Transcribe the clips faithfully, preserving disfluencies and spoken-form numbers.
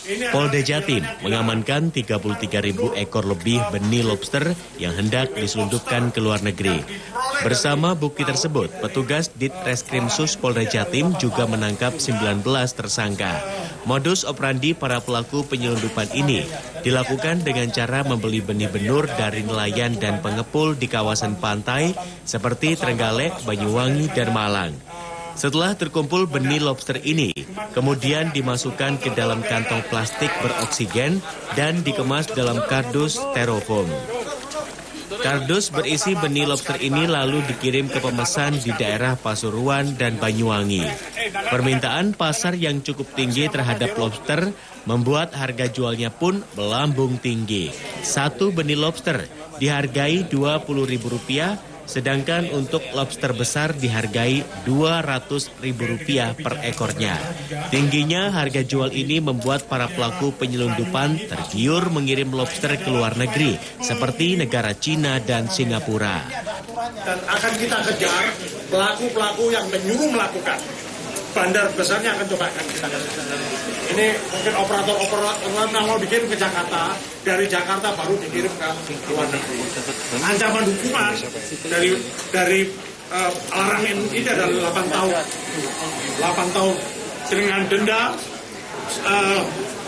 Polda Jatim mengamankan tiga puluh tiga ribu ekor lebih benih lobster yang hendak diselundupkan ke luar negeri. Bersama bukti tersebut, petugas Ditreskrimsus Polda Jatim juga menangkap sembilan belas tersangka. Modus operandi para pelaku penyelundupan ini dilakukan dengan cara membeli benih benur dari nelayan dan pengepul di kawasan pantai seperti Trenggalek, Banyuwangi, dan Malang. Setelah terkumpul benih lobster ini, kemudian dimasukkan ke dalam kantong plastik beroksigen dan dikemas dalam kardus styrofoam. Kardus berisi benih lobster ini lalu dikirim ke pemesan di daerah Pasuruan dan Banyuwangi. Permintaan pasar yang cukup tinggi terhadap lobster membuat harga jualnya pun melambung tinggi. Satu benih lobster dihargai dua puluh ribu rupiah, sedangkan untuk lobster besar dihargai dua ratus ribu rupiah per ekornya. Tingginya harga jual ini membuat para pelaku penyelundupan tergiur mengirim lobster ke luar negeri, seperti negara Cina dan Singapura. Dan akan kita kejar pelaku-pelaku yang menyuruh melakukan. Bandar besarnya akan coba akan kita kejar. Ini mungkin operator-operator mau dikirim ke Jakarta, dari Jakarta baru dikirim ke luar negeri. Ancaman hukuman dari dari uh, larangan ini adalah delapan tahun, delapan tahun dengan denda uh,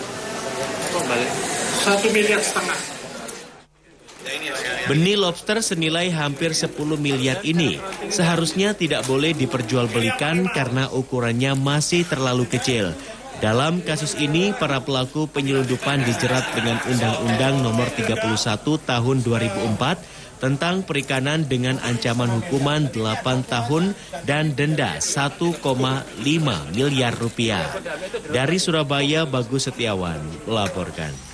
satu miliar setengah. Benih lobster senilai hampir sepuluh miliar ini seharusnya tidak boleh diperjualbelikan karena ukurannya masih terlalu kecil. Dalam kasus ini, para pelaku penyelundupan dijerat dengan Undang-Undang Nomor tiga puluh satu Tahun dua ribu empat tentang perikanan dengan ancaman hukuman delapan tahun dan denda satu koma lima miliar rupiah. Dari Surabaya, Bagus Setiawan melaporkan.